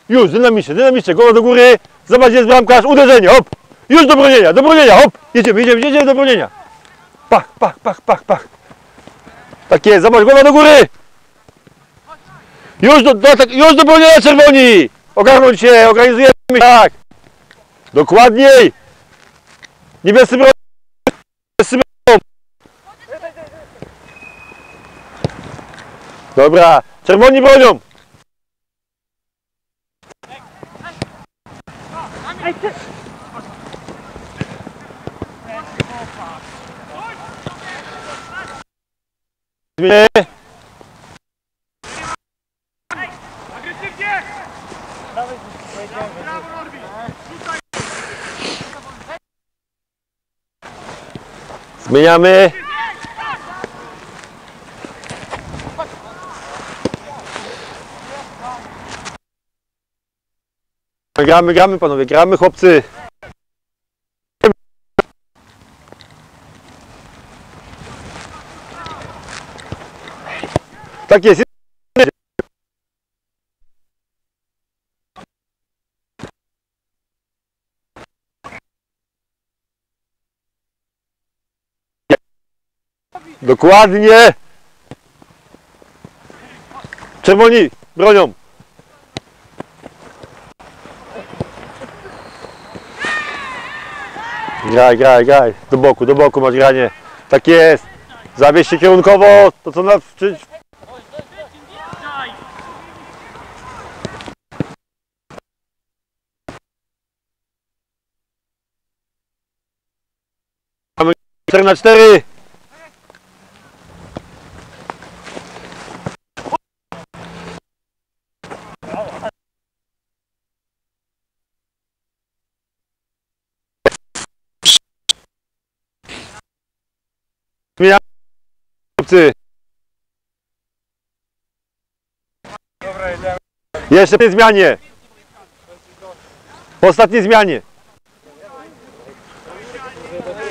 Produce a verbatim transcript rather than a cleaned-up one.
Już, dynamicznie, dynamicznie, głowa do góry. Zobacz, jest bramkarz, uderzenie, hop. Już do bronienia, do bronienia, hop. Jedziemy, jedziemy, jedziemy do bronienia. Pach, pach, pach, pach, pach. Tak jest, zobacz, głowa do góry. Już do, do, tak, już do bronienia, czerwoni. Ogarnąć się, organizujemy, tak. Dokładniej. Niebiescy bronią. Niebiescy bronią. Dobra, czerwoni bronią. Zmienię. Zmieniamy. Gramy, gramy panowie, gramy chłopcy. Tak jest. Dokładnie. Czerwoni bronią. Graj, graj, graj. Do boku, do boku masz granie. Tak jest. Zawieź się kierunkowo. To co na... Mamy cztery na cztery. Zmieniamy. Jeszcze po zmianie. Po ostatniej zmianie.